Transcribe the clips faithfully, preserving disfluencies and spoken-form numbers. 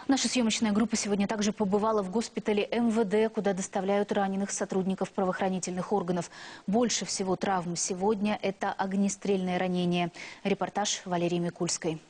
Наша съемочная группа сегодня также побывала в госпитале эм вэ дэ, куда доставляют раненых сотрудников правоохранительных органов. Больше всего травм сегодня – это огнестрельные ранения. Репортаж Валерии Микульской.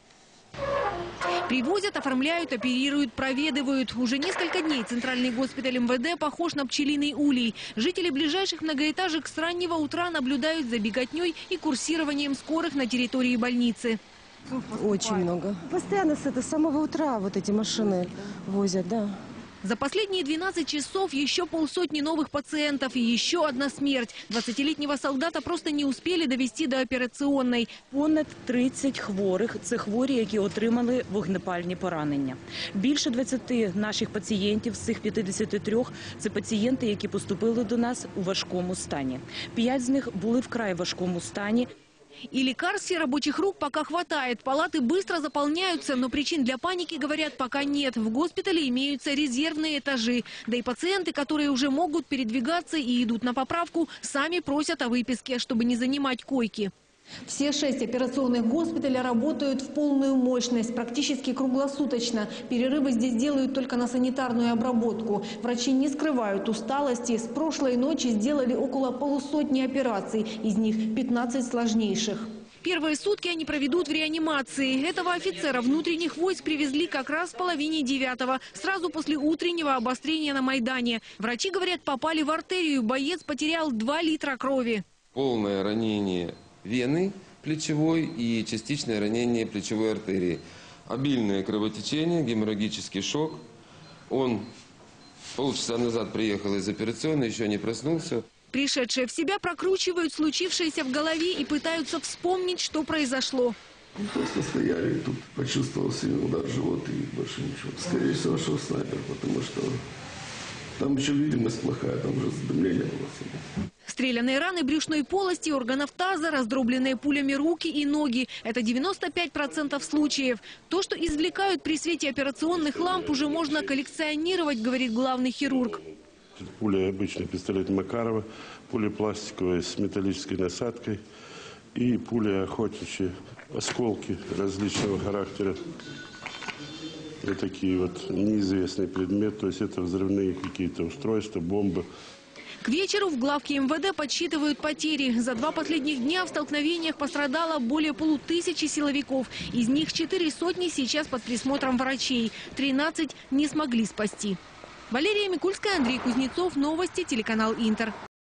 Привозят, оформляют, оперируют, проведывают. Уже несколько дней центральный госпиталь эм вэ дэ похож на пчелиный улей. Жители ближайших многоэтажек с раннего утра наблюдают за беготней и курсированием скорых на территории больницы. Очень много. Постоянно с этого самого утра вот эти машины возят, да. За последние двенадцать часов еще полсотни новых пациентов и еще одна смерть. двадцатилетнего солдата просто не успели довести до операционной. Понад тридцять хворих – це хворі, які отримали вогнепальні поранення. Більше двадцяти наших пацієнтів з цих п'ятдесяти трьох – це пацієнти, які поступили до нас у важкому стані. П'ять з них були вкрай важкому стані. И лекарств и рабочих рук пока хватает. Палаты быстро заполняются, но причин для паники, говорят, пока нет. В госпитале имеются резервные этажи. Да и пациенты, которые уже могут передвигаться и идут на поправку, сами просят о выписке, чтобы не занимать койки. Все шесть операционных госпиталей работают в полную мощность, практически круглосуточно. Перерывы здесь делают только на санитарную обработку. Врачи не скрывают усталости. С прошлой ночи сделали около полусотни операций, из них пятнадцать сложнейших. Первые сутки они проведут в реанимации. Этого офицера внутренних войск привезли как раз в половине девятого, сразу после утреннего обострения на Майдане. Врачи говорят, попали в артерию. Боец потерял два литра крови. Полное ранение вены плечевой и частичное ранение плечевой артерии. Обильное кровотечение, геморрагический шок. Он полчаса назад приехал из операционной, еще не проснулся. Пришедшие в себя прокручивают случившееся в голове и пытаются вспомнить, что произошло. Просто стояли, тут почувствовал сильный удар в живот и больше ничего. Скорее всего, шел снайпер, потому что там еще видимость плохая, там уже задымление было сильно. Стрелянные раны брюшной полости, органов таза, раздробленные пулями руки и ноги. Это девяносто пять процентов случаев. То, что извлекают при свете операционных ламп, уже можно коллекционировать, говорит главный хирург. Пуля обычный пистолет Макарова, пуля пластиковая с металлической насадкой и пуля охотничьи, осколки различного характера. Вот такие вот неизвестный предмет, то есть это взрывные какие-то устройства, бомбы. К вечеру в главке эм вэ дэ подсчитывают потери. За два последних дня в столкновениях пострадало более полутысячи силовиков. Из них четыре сотни сейчас под присмотром врачей. тринадцать не смогли спасти. Валерия Микульская, Андрей Кузнецов. Новости, телеканал Интер.